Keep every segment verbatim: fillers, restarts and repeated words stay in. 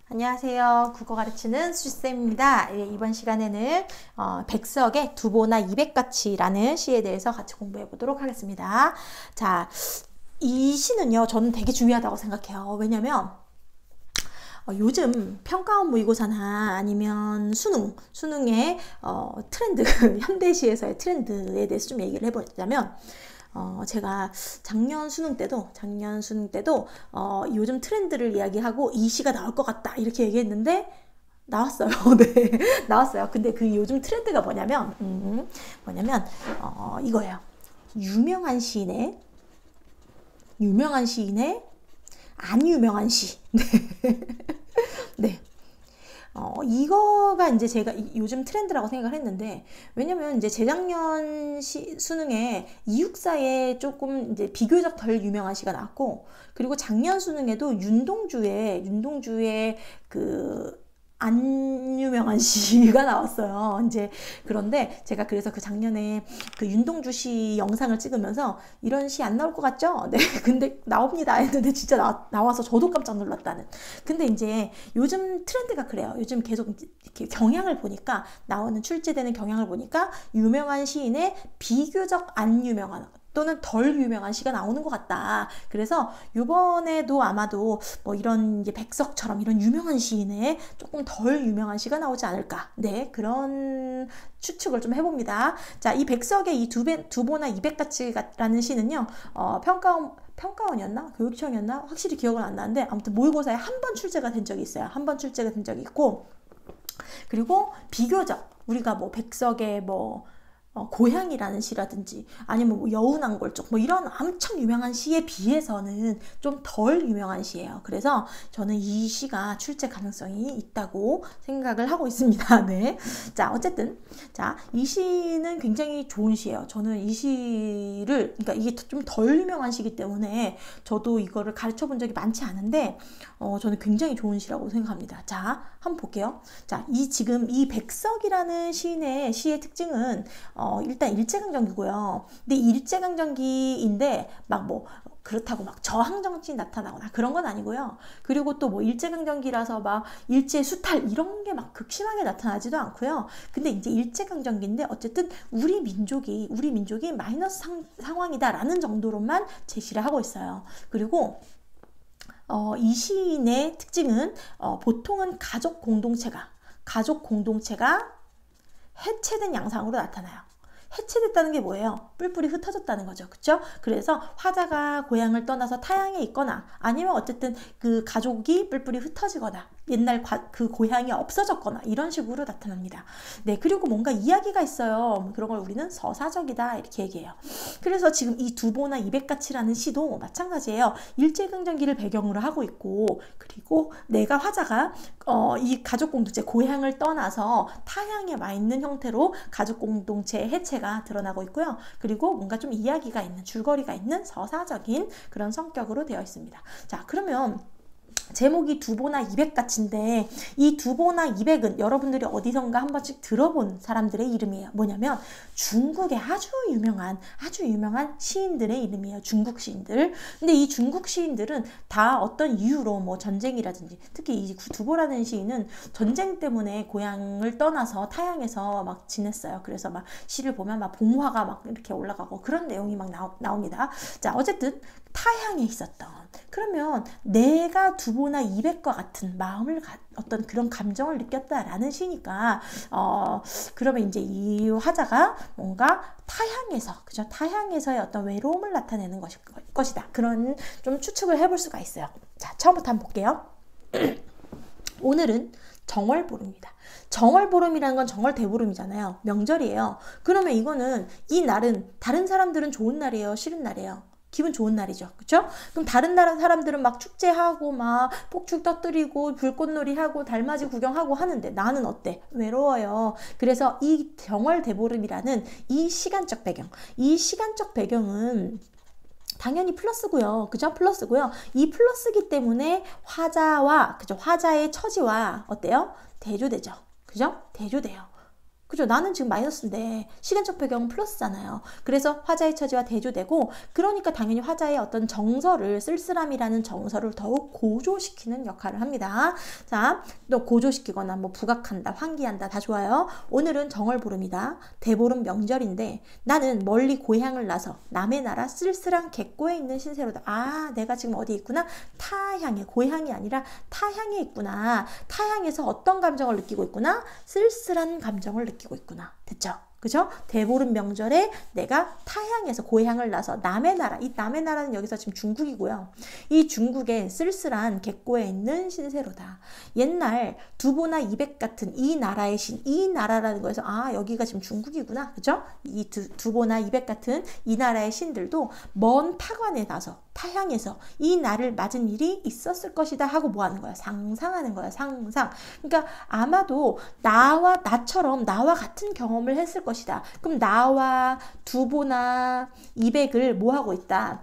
안녕하세요. 국어 가르치는 수지쌤입니다. 예, 이번 시간에는 어, 백석의 두보나 이백가치라는 시에 대해서 같이 공부해 보도록 하겠습니다. 자, 이 시는요, 저는 되게 중요하다고 생각해요. 왜냐면 어, 요즘 평가원 모의고사나 아니면 수능, 수능의 어, 트렌드, 현대시에서의 트렌드에 대해서 좀 얘기를 해보자면 어, 제가 작년 수능 때도, 작년 수능 때도, 어, 요즘 트렌드를 이야기하고 이 시가 나올 것 같다. 이렇게 얘기했는데, 나왔어요. 네. 나왔어요. 근데 그 요즘 트렌드가 뭐냐면, 음, 뭐냐면, 어, 이거예요. 유명한 시인의, 유명한 시인의, 안 유명한 시. 네. 네. 어, 이거가 이제 제가 요즘 트렌드라고 생각을 했는데, 왜냐면 이제 재작년 시, 수능에 이육사에 조금 이제 비교적 덜 유명한 시가 나왔고, 그리고 작년 수능에도 윤동주의, 윤동주의 그, 안 유명한 시가 나왔어요. 이제 그런데 제가 그래서 그 작년에 그 윤동주 시 영상을 찍으면서 이런 시 안 나올 것 같죠? 네, 근데 나옵니다 했는데 진짜 나, 나와서 저도 깜짝 놀랐다는. 근데 이제 요즘 트렌드가 그래요. 요즘 계속 이렇게 경향을 보니까 나오는 출제되는 경향을 보니까 유명한 시인의 비교적 안 유명한 또는 덜 유명한 시가 나오는 것 같다. 그래서 이번에도 아마도 뭐 이런 이제 백석처럼 이런 유명한 시인의 조금 덜 유명한 시가 나오지 않을까. 네, 그런 추측을 좀 해봅니다. 자, 이 백석의 이 두 배, 두보나 이백가치라는 시는요, 어, 평가원, 평가원이었나? 교육청이었나? 확실히 기억은 안 나는데, 아무튼 모의고사에 한 번 출제가 된 적이 있어요. 한 번 출제가 된 적이 있고, 그리고 비교적 우리가 뭐 백석의 뭐 어, 고향이라는 시라든지 아니면 뭐 여운왕골적 뭐 이런 엄청 유명한 시에 비해서는 좀 덜 유명한 시예요. 그래서 저는 이 시가 출제 가능성이 있다고 생각을 하고 있습니다. 네. 자, 어쨌든 자, 이 시는 굉장히 좋은 시예요. 저는 이 시를 그러니까 이게 좀 덜 유명한 시기 때문에 저도 이거를 가르쳐 본 적이 많지 않은데 어, 저는 굉장히 좋은 시라고 생각합니다. 자, 한번 볼게요. 자, 이 지금 이 백석이라는 시인의 시의 특징은 어, 일단 일제강점기고요. 근데 일제강점기인데 막 뭐 그렇다고 막 저항정치 나타나거나 그런 건 아니고요. 그리고 또 뭐 일제강점기라서 막 일제 수탈 이런 게 막 극심하게 나타나지도 않고요. 근데 이제 일제강점기인데 어쨌든 우리 민족이 우리 민족이 마이너스 상, 상황이다라는 정도로만 제시를 하고 있어요. 그리고 어, 이 시인의 특징은 어, 보통은 가족 공동체가 가족 공동체가 해체된 양상으로 나타나요. 해체됐다는 게 뭐예요? 뿔뿔이 흩어졌다는 거죠. 그쵸? 그래서 화자가 고향을 떠나서 타향에 있거나 아니면 어쨌든 그 가족이 뿔뿔이 흩어지거나 옛날 과, 그 고향이 없어졌거나 이런 식으로 나타납니다. 네, 그리고 뭔가 이야기가 있어요. 그런 걸 우리는 서사적이다 이렇게 얘기해요. 그래서 지금 이 두보나 이백가치라는 시도 마찬가지예요. 일제강점기를 배경으로 하고 있고 그리고 내가 화자가 어, 이 가족 공동체 고향을 떠나서 타향에 와 있는 형태로 가족 공동체의 해체가 드러나고 있고요. 그리고 뭔가 좀 이야기가 있는 줄거리가 있는 서사적인 그런 성격으로 되어 있습니다. 자, 그러면 제목이 두보나 이백가치인데 이 두보나 이백은 여러분들이 어디선가 한 번씩 들어본 사람들의 이름이에요. 뭐냐면 중국의 아주 유명한 아주 유명한 시인들의 이름이에요. 중국 시인들. 근데 이 중국 시인들은 다 어떤 이유로 뭐 전쟁이라든지 특히 이 두보라는 시인은 전쟁 때문에 고향을 떠나서 타향에서 막 지냈어요. 그래서 막 시를 보면 막 봉화가 막 이렇게 올라가고 그런 내용이 막 나오, 나옵니다. 자, 어쨌든 타향에 있었던 그러면 내가 두보나 이백과 같은 마음을 가, 어떤 그런 감정을 느꼈다라는 시니까 어 그러면 이제 이 화자가 뭔가 타향에서 그죠 타향에서의 어떤 외로움을 나타내는 것이, 것이다 그런 좀 추측을 해볼 수가 있어요. 자, 처음부터 한번 볼게요. 오늘은 정월보름이다. 정월보름이라는 건 정월대보름이잖아요. 명절이에요. 그러면 이거는 이 날은 다른 사람들은 좋은 날이에요, 싫은 날이에요? 기분 좋은 날이죠. 그쵸? 그럼 다른 나라 사람들은 막 축제하고 막 폭죽 터뜨리고 불꽃놀이 하고 달맞이 구경하고 하는데 나는 어때? 외로워요. 그래서 이 정월대보름이라는 이 시간적 배경, 이 시간적 배경은 당연히 플러스고요. 그죠? 플러스고요. 이 플러스기 때문에 화자와 그죠? 화자의 처지와 어때요? 대조되죠. 그죠? 대조돼요. 그죠? 나는 지금 마이너스인데 시간적 배경은 플러스잖아요. 그래서 화자의 처지와 대조되고, 그러니까 당연히 화자의 어떤 정서를, 쓸쓸함이라는 정서를 더욱 고조시키는 역할을 합니다. 자, 또 고조시키거나 뭐 부각한다, 환기한다 다 좋아요. 오늘은 정월보름이다. 대보름 명절인데 나는 멀리 고향을 나서 남의 나라 쓸쓸한 객고에 있는 신세로다. 아, 내가 지금 어디 있구나? 타향에, 고향이 아니라 타향에 있구나. 타향에서 어떤 감정을 느끼고 있구나? 쓸쓸한 감정을 느끼고 느끼고 있구나. 됐죠? 그죠? 대보름 명절에 내가 타향에서, 고향을 나서 남의 나라, 이 남의 나라는 여기서 지금 중국이고요. 이 중국의 쓸쓸한 객고에 있는 신세로다. 옛날 두보나 이백 같은 이 나라의 신, 이 나라라는 거에서 아, 여기가 지금 중국이구나. 그죠? 이 두, 두보나 이백 같은 이 나라의 신들도 먼 타관에 나서, 타향에서 이 나를 맞은 일이 있었을 것이다 하고 뭐 하는 거야? 상상하는 거야. 상상. 그러니까 아마도 나와, 나처럼 나와 같은 경험을 했을 것이다. 그럼 나와 두보나 이백을 뭐 하고 있다?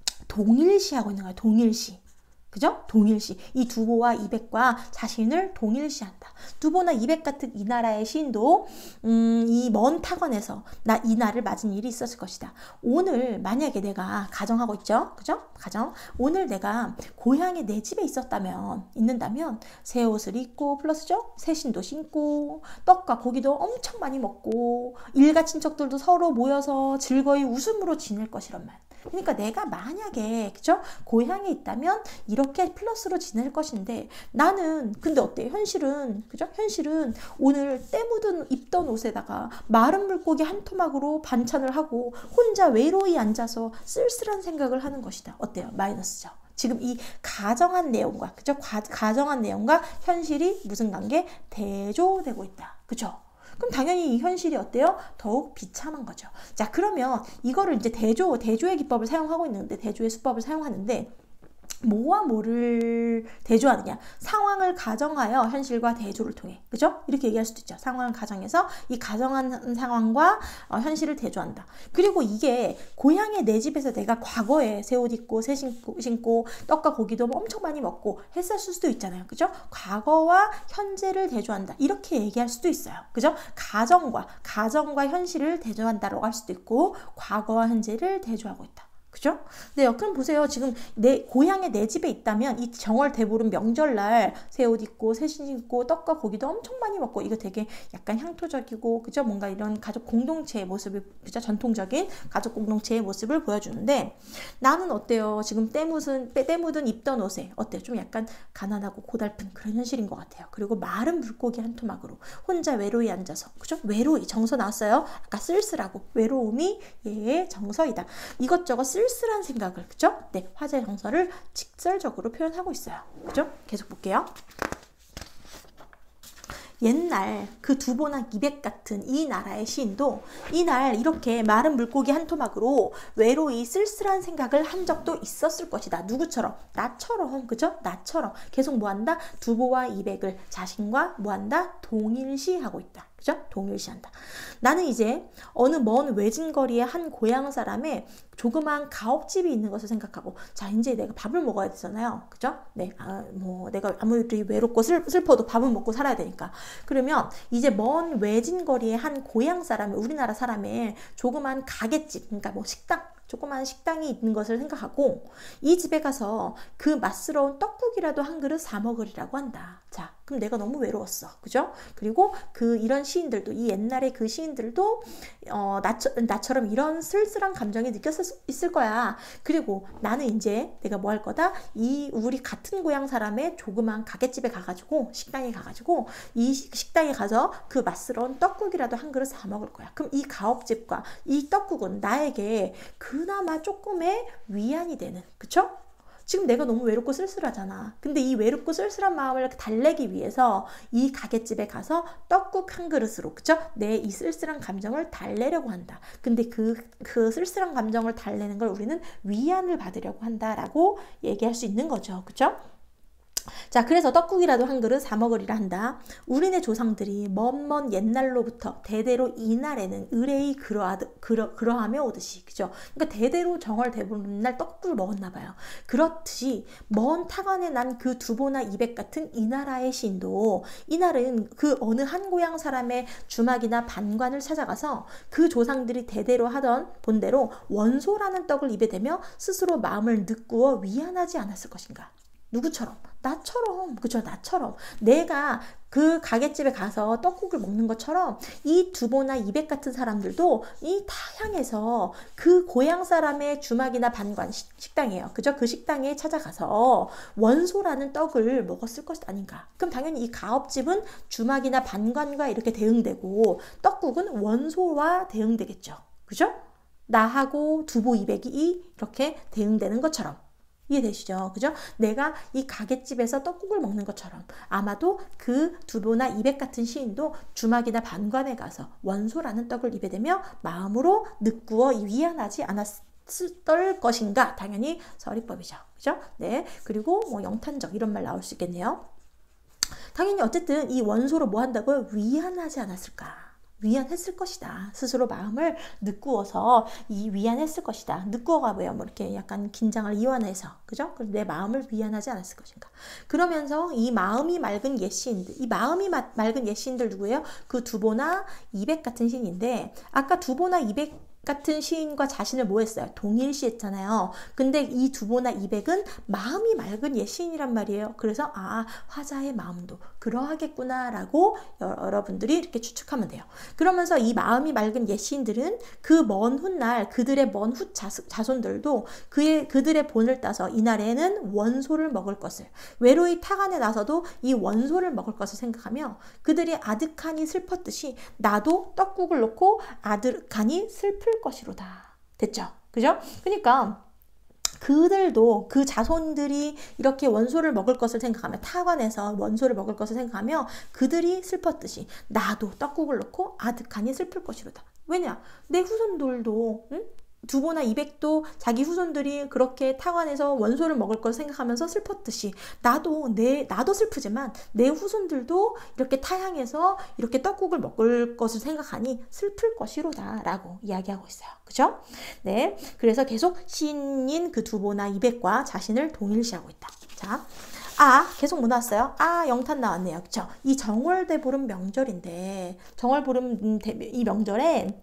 동일시하고 있는 거야. 동일시. 그죠? 동일시. 이 두보와 이백과 자신을 동일시한다. 두보나 이백 같은 이 나라의 시인도 음, 이 먼 타관에서 나 이 날을 맞은 일이 있었을 것이다. 오늘 만약에 내가 가정하고 있죠? 그죠? 가정. 오늘 내가 고향에 내 집에 있었다면, 있는다면 새 옷을 입고 플러스죠? 새 신도 신고 떡과 고기도 엄청 많이 먹고 일가 친척들도 서로 모여서 즐거이 웃음으로 지낼 것이란 말. 그러니까 내가 만약에, 그죠? 고향에 있다면 이렇게 플러스로 지낼 것인데, 나는 근데 어때? 현실은, 그죠? 현실은 오늘 때 묻은 입던 옷에다가 마른 물고기 한 토막으로 반찬을 하고 혼자 외로이 앉아서 쓸쓸한 생각을 하는 것이다. 어때요? 마이너스죠. 지금 이 가정한 내용과, 그죠? 가, 가정한 내용과 현실이 무슨 관계? 대조되고 있다. 그죠? 그럼 당연히 이 현실이 어때요? 더욱 비참한 거죠. 자, 그러면 이거를 이제 대조, 대조의 기법을 사용하고 있는데, 대조의 수법을 사용하는데, 뭐와 뭐를 대조하느냐? 상황을 가정하여 현실과 대조를 통해, 그죠? 이렇게 얘기할 수도 있죠. 상황을 가정해서 이 가정한 상황과 어, 현실을 대조한다. 그리고 이게 고향에 내 집에서 내가 과거에 새 옷 입고 새 신고, 신고 떡과 고기도 엄청 많이 먹고 했을 수도 있잖아요. 그죠? 과거와 현재를 대조한다. 이렇게 얘기할 수도 있어요. 그죠? 가정과 가정과 현실을 대조한다라고 할 수도 있고, 과거와 현재를 대조하고 있다. 그죠? 네, 그럼 보세요. 지금 내 고향에 내 집에 있다면 이 정월 대보름 명절날 새 옷 입고 새 신 입고 떡과 고기도 엄청 많이 먹고, 이거 되게 약간 향토적이고, 그죠? 뭔가 이런 가족 공동체의 모습을, 그죠? 전통적인 가족 공동체의 모습을 보여주는데, 나는 어때요? 지금 때 묻은, 때 묻은 입던 옷에 어때요? 좀 약간 가난하고 고달픈 그런 현실인 것 같아요. 그리고 마른 물고기 한 토막으로 혼자 외로이 앉아서, 그죠? 외로이, 정서 나왔어요. 아까 쓸쓸하고 외로움이 얘의 정서이다. 이것저것 쓸쓸한 생각을, 그죠? 네, 화제의 정서를 직설적으로 표현하고 있어요. 그죠? 계속 볼게요. 옛날 그 두보나 이백 같은 이 나라의 시인도 이날 이렇게 마른 물고기 한 토막으로 외로이 쓸쓸한 생각을 한 적도 있었을 것이다. 누구처럼? 나처럼. 그죠? 나처럼. 계속 뭐한다? 두보와 이백을 자신과 뭐한다? 동일시하고 있다. 그죠? 동일시한다. 나는 이제 어느 먼 외진거리의 한 고향 사람의 조그만 가옥집이 있는 것을 생각하고, 자, 이제 내가 밥을 먹어야 되잖아요. 그죠? 네, 아, 뭐 내가 아무리 외롭고 슬, 슬퍼도 밥은 먹고 살아야 되니까. 그러면 이제 먼 외진거리의 한 고향 사람의, 우리나라 사람의 조그만 가게집, 그러니까 뭐 식당, 조그만 식당이 있는 것을 생각하고, 이 집에 가서 그 맛스러운 떡국이라도 한 그릇 사 먹으리라고 한다. 자, 그럼 내가 너무 외로웠어. 그죠? 그리고 그 이런 시인들도, 이 옛날의 그 시인들도 어, 나처, 나처럼 이런 쓸쓸한 감정이 느꼈을 수 있을 거야. 그리고 나는 이제 내가 뭐 할 거다? 이 우리 같은 고향 사람의 조그만 가게집에 가가지고, 식당에 가가지고 이 식당에 가서 그 맛스러운 떡국이라도 한 그릇 사 먹을 거야. 그럼 이 가옥집과 이 떡국은 나에게 그나마 조금의 위안이 되는, 그쵸? 지금 내가 너무 외롭고 쓸쓸하잖아. 근데 이 외롭고 쓸쓸한 마음을 달래기 위해서 이 가게집에 가서 떡국 한 그릇으로, 그쵸? 내 이 쓸쓸한 감정을 달래려고 한다. 근데 그, 그 쓸쓸한 감정을 달래는 걸 우리는 위안을 받으려고 한다라고 얘기할 수 있는 거죠. 그쵸? 자, 그래서 떡국이라도 한 그릇 사 먹으리라 한다. 우리네 조상들이 먼먼 옛날로부터 대대로 이날에는 의뢰이 그러하, 그러, 그러하며 오듯이, 그죠? 그러니까 대대로 정월 대보름 날 떡국을 먹었나 봐요. 그렇듯이 먼 타관에 난 그 두보나 이백 같은 이 나라의 시인도 이날은 그 어느 한 고향 사람의 주막이나 반관을 찾아가서 그 조상들이 대대로 하던 본대로 원소라는 떡을 입에 대며 스스로 마음을 느꾸어 위안하지 않았을 것인가? 누구처럼? 나처럼, 그죠? 나처럼. 내가 그 가게집에 가서 떡국을 먹는 것처럼 이 두보나 이백 같은 사람들도 이 타향에서 그 고향 사람의 주막이나 반관, 식당이에요. 그죠? 그 식당에 찾아가서 원소라는 떡을 먹었을 것이 아닌가. 그럼 당연히 이 가업집은 주막이나 반관과 이렇게 대응되고 떡국은 원소와 대응되겠죠. 그죠? 나하고 두보 이백이 이렇게 대응되는 것처럼. 이해되시죠? 그죠? 내가 이 가게집에서 떡국을 먹는 것처럼 아마도 그 두보나 이백 같은 시인도 주막이나 반관에 가서 원소라는 떡을 입에 대며 마음으로 느꾸어 위안하지 않았을 것인가? 당연히 서리법이죠. 그죠? 네. 그리고 뭐 영탄적 이런 말 나올 수 있겠네요. 당연히 어쨌든 이 원소로 뭐 한다고요? 위안하지 않았을까? 위안했을 것이다. 스스로 마음을 느꾸어서 이 위안했을 것이다. 느꾸어가 뭐야? 뭐 이렇게 약간 긴장을 이완해서, 그죠? 내 마음을 위안하지 않았을 것인가. 그러면서 이 마음이 맑은 옛 시인들, 이 마음이 마, 맑은 옛 시인들 누구예요? 그 두보나 이백 같은 시인인데, 아까 두보나 이백 같은 시인과 자신을 뭐 했어요? 동일시했잖아요. 근데 이 두보나 이백은 마음이 맑은 옛 시인이란 말이에요. 그래서 아, 화자의 마음도 그러하겠구나 라고 여러분들이 이렇게 추측하면 돼요. 그러면서 이 마음이 맑은 옛 시인들은 그 먼 훗날 그들의 먼 훗 자손들도 그의, 그들의 본을 따서 이날에는 원소를 먹을 것을, 외로이 타간에 나서도 이 원소를 먹을 것을 생각하며 그들이 아득하니 슬펐듯이 나도 떡국을 놓고 아득하니 슬플 것이로다. 됐죠? 그죠? 그러니까 그들도 그 자손들이 이렇게 원소를 먹을 것을 생각하며 타관에서 원소를 먹을 것을 생각하며 그들이 슬펐듯이 나도 떡국을 놓고 아득하니 슬플 것이로다. 왜냐? 내 후손들도 응? 두보나 이백도 자기 후손들이 그렇게 타관에서 원소를 먹을 걸 생각하면서 슬펐듯이 나도 내 나도 슬프지만 내 후손들도 이렇게 타향해서 이렇게 떡국을 먹을 것을 생각하니 슬플 것이로다라고 이야기하고 있어요. 그죠? 네. 그래서 계속 시인인 그 두보나 이백과 자신을 동일시하고 있다. 자. 아, 계속 뭐 나왔어요? 아, 영탄 나왔네요. 그쵸? 이 정월대보름 명절인데 정월보름 이 명절에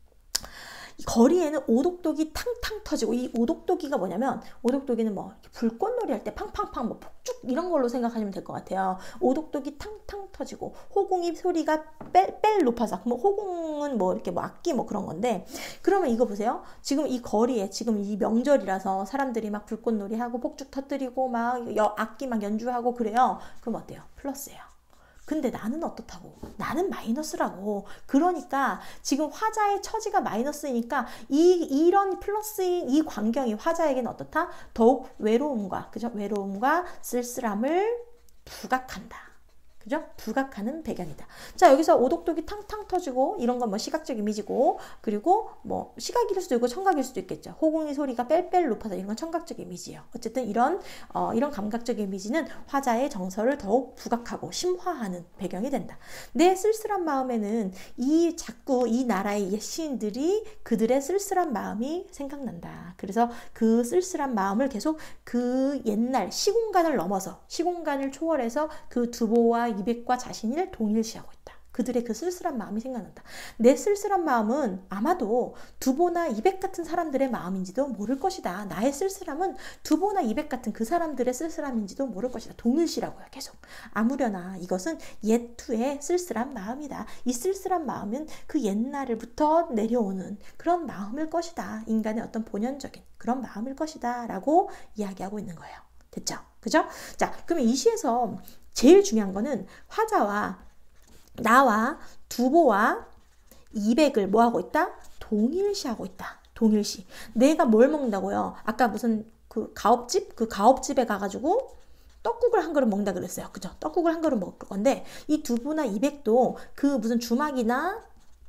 거리에는 오독독이 탕탕 터지고, 이 오독독이가 뭐냐면 오독독이는 뭐 불꽃놀이 할 때 팡팡팡 뭐 폭죽 이런 걸로 생각하시면 될 것 같아요. 오독독이 탕탕 터지고 호궁이 소리가 뺄뺄 높아서, 뭐 호궁은 뭐 이렇게 뭐 악기 뭐 그런 건데, 그러면 이거 보세요. 지금 이 거리에 지금 이 명절이라서 사람들이 막 불꽃놀이 하고 폭죽 터뜨리고 막 여, 악기 막 연주하고 그래요. 그럼 어때요? 플러스예요. 근데 나는 어떻다고? 나는 마이너스라고. 그러니까 지금 화자의 처지가 마이너스이니까 이 이런 플러스인 이 광경이 화자에게는 어떻다? 더욱 외로움과, 그죠? 외로움과 쓸쓸함을 부각한다. 그죠? 부각하는 배경이다. 자, 여기서 오독독이 탕탕 터지고 이런 건 뭐 시각적 이미지고, 그리고 뭐 시각일 수도 있고 청각일 수도 있겠죠. 호궁이 소리가 뺄뺄 높아서 이런 건 청각적 이미지예요. 어쨌든 이런 어, 이런 감각적 이미지는 화자의 정서를 더욱 부각하고 심화하는 배경이 된다. 내 쓸쓸한 마음에는 이 자꾸 이 나라의 옛 시인들이 그들의 쓸쓸한 마음이 생각난다. 그래서 그 쓸쓸한 마음을 계속 그 옛날 시공간을 넘어서 시공간을 초월해서 그 두보와 이백과 자신을 동일시하고 있다. 그들의 그 쓸쓸한 마음이 생각난다. 내 쓸쓸한 마음은 아마도 두보나 이백 같은 사람들의 마음인지도 모를 것이다. 나의 쓸쓸함은 두보나 이백 같은 그 사람들의 쓸쓸함인지도 모를 것이다. 동일시라고요. 계속. 아무려나 이것은 옛투의 쓸쓸한 마음이다. 이 쓸쓸한 마음은 그 옛날부터 내려오는 그런 마음일 것이다. 인간의 어떤 본연적인 그런 마음일 것이다. 라고 이야기하고 있는 거예요. 됐죠? 그죠? 자, 그러면 이 시에서 제일 중요한 거는 화자와 나와 두보와 이백을 뭐하고 있다? 동일시하고 있다. 동일시. 내가 뭘 먹는다고요? 아까 무슨 그 가업집? 그 가업집에 가가지고 떡국을 한 그릇 먹는다 그랬어요. 그죠? 떡국을 한 그릇 먹을 건데 이 두보나 이백도 그 무슨 주막이나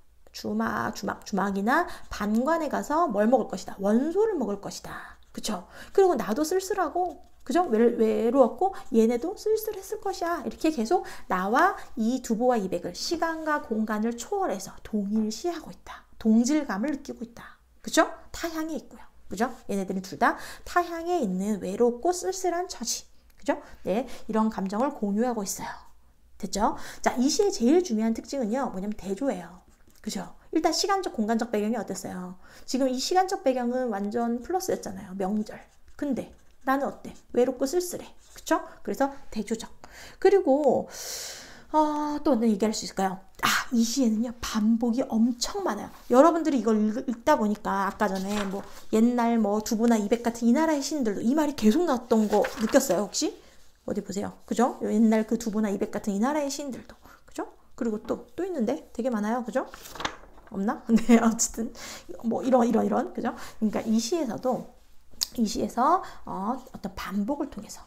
주막, 주막, 주막이나 반관에 가서 뭘 먹을 것이다? 원소를 먹을 것이다. 그쵸? 그리고 나도 쓸쓸하고 그죠? 외, 외로웠고 얘네도 쓸쓸했을 것이야. 이렇게 계속 나와 이 두보와 이백을 시간과 공간을 초월해서 동일시하고 있다. 동질감을 느끼고 있다. 그죠? 타향에 있고요. 그죠? 얘네들이 둘 다 타향에 있는 외롭고 쓸쓸한 처지. 그죠? 네, 이런 감정을 공유하고 있어요. 됐죠? 자, 이 시의 제일 중요한 특징은요, 뭐냐면 대조예요. 그죠? 일단 시간적, 공간적 배경이 어땠어요? 지금 이 시간적 배경은 완전 플러스였잖아요. 명절. 근데 나는 어때? 외롭고 쓸쓸해. 그쵸? 그래서 대조적. 그리고 어, 또 어떤 얘기할 수 있을까요? 아, 이 시에는요 반복이 엄청 많아요. 여러분들이 이걸 읽, 읽다 보니까 아까 전에 뭐 옛날 뭐 두부나 이백 같은 이 나라의 시인들도 이 말이 계속 나왔던 거 느꼈어요 혹시? 어디 보세요. 그죠? 옛날 그 두부나 이백 같은 이 나라의 시인들도. 그죠? 그리고 또, 또 있는데 되게 많아요. 그죠? 없나? 네, 어쨌든 뭐 이런 이런 이런 그죠? 그러니까 이 시에서도 이 시에서 어, 어떤 반복을 통해서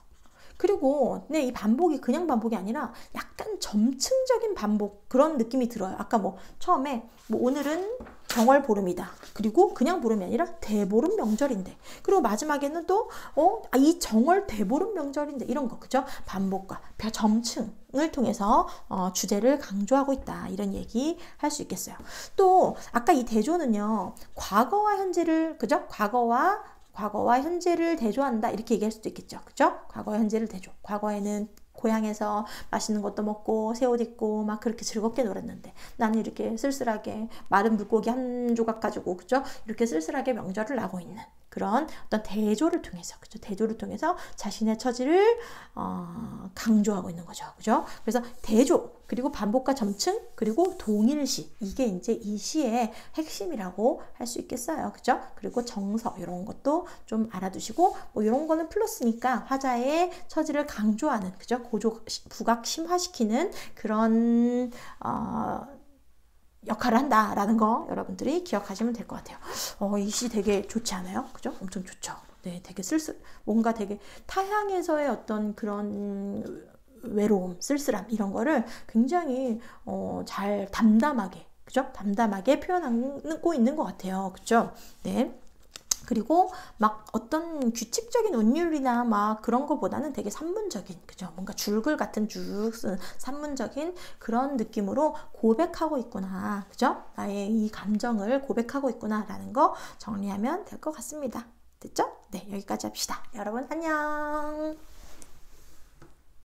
그리고 네, 이 반복이 그냥 반복이 아니라 약간 점층적인 반복 그런 느낌이 들어요. 아까 뭐 처음에 뭐 오늘은 정월 보름이다. 그리고 그냥 보름이 아니라 대보름 명절인데. 그리고 마지막에는 또 어, 이 정월 대보름 명절인데 이런 거 그죠? 반복과 점층을 통해서 어, 주제를 강조하고 있다. 이런 얘기 할 수 있겠어요. 또 아까 이 대조는요. 과거와 현재를 그죠? 과거와 과거와 현재를 대조한다 이렇게 얘기할 수도 있겠죠. 그죠? 과거와 현재를 대조. 과거에는 고향에서 맛있는 것도 먹고 새 옷 입고 막 그렇게 즐겁게 놀았는데 나는 이렇게 쓸쓸하게 마른 물고기 한 조각 가지고 그죠? 이렇게 쓸쓸하게 명절을 나고 있는 그런 어떤 대조를 통해서 그죠? 대조를 통해서 자신의 처지를 어, 강조하고 있는 거죠. 그죠? 그래서 대조 그리고 반복과 점층 그리고 동일시 이게 이제 이 시의 핵심이라고 할 수 있겠어요. 그죠? 그리고 정서 이런 것도 좀 알아두시고 뭐 이런 거는 플러스니까 화자의 처지를 강조하는 그죠? 고조 부각 심화시키는 그런 어, 역할을 한다라는 거 여러분들이 기억하시면 될 것 같아요. 어, 이 시 되게 좋지 않아요? 그죠? 엄청 좋죠. 네, 되게 쓸쓸 뭔가 되게 타향에서의 어떤 그런 외로움, 쓸쓸함 이런 거를 굉장히 어, 잘 담담하게 그죠? 담담하게 표현하고 있는 것 같아요. 그죠? 네. 그리고 막 어떤 규칙적인 운율이나 막 그런 거보다는 되게 산문적인 그죠? 뭔가 줄글 같은 쭉 쓴 산문적인 그런 느낌으로 고백하고 있구나. 그죠? 나의 이 감정을 고백하고 있구나라는 거 정리하면 될 것 같습니다. 됐죠? 네, 여기까지 합시다. 여러분 안녕.